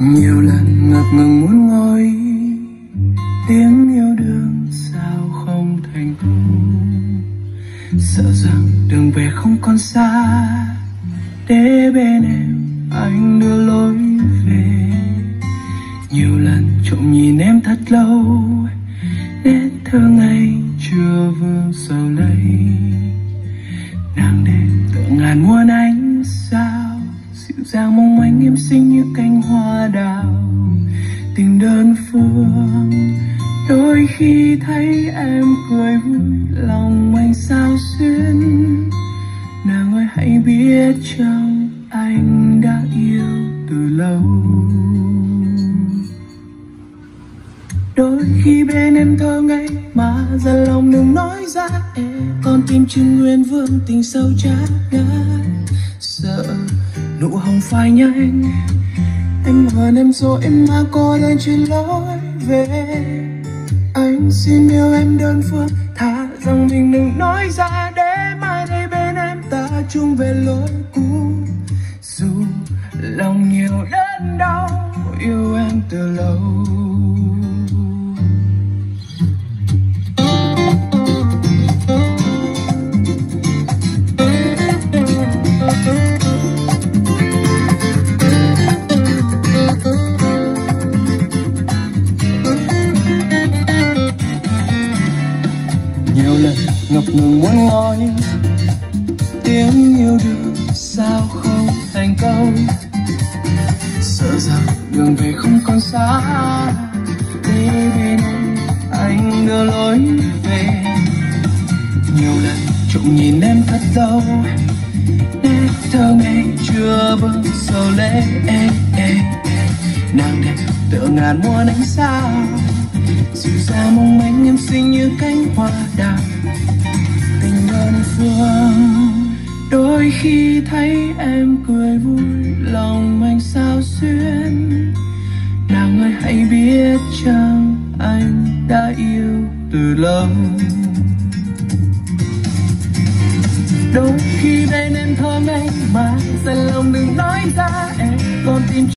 Nhiều lần ngập ngừng muốn ngồi, tiếng yêu đương sao không thành công. Sợ rằng đường về không còn xa, để bên em anh đưa lối về. Nhiều lần trộm nhìn em thật lâu, nét thơ ngây chưa vương sầu lấy. Nàng đêm tựa ngàn muôn ánh sao, dịu dàng mong manh em xinh như cánh hoa đào. Tình đơn phương đôi khi thấy em cười vui, lòng anh sao xuyên. Nàng ơi hãy biết chăng anh đã yêu từ lâu. Đôi khi bên em thơ ngây mà ra lòng đừng nói ra, con tim chừng nguyên vương tình sâu chát ngát. Sợ nụ hồng phai nhanh, em hờn em rồi em mà có đơn chuyện lối về. Anh xin yêu em đơn phương, thà rằng mình đừng nói ra, để mai đây bên em ta chung về lối cũ. Dù lòng nhiều đớn đau, yêu em từ lâu. Nhiều lần ngập ngừng muốn nói, tiếng yêu đương sao không thành công. Sợ rằng đường về không còn xa, để bên em anh đưa lối về. Nhiều lần trộm nhìn em thật lâu, nét thơ ngây chưa vương sầu lệ. Nàng đẹp tựa ngàn muôn ánh sao, dịu dàng mong manh em xinh như cánh hoa đào. Tình đơn phương đôi khi thấy em cười vui, lòng anh sao xuyên. Nàng ơi hãy biết chăng anh đã yêu từ lâu. Đôi khi bên em thơ ngây mà dần lòng đừng nói ra, con tim